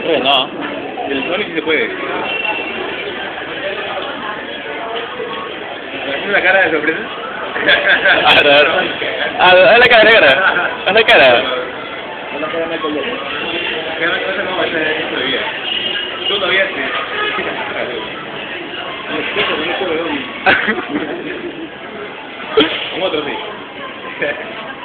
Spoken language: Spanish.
creo que no. El Sonic sí se puede. ¿Haces una cara de sorpresa? A ver, haz la cara, haz la cara. No la cara me colgó. Que no sé cómo va a ser todavía. Tú todavía te... Un otro sí.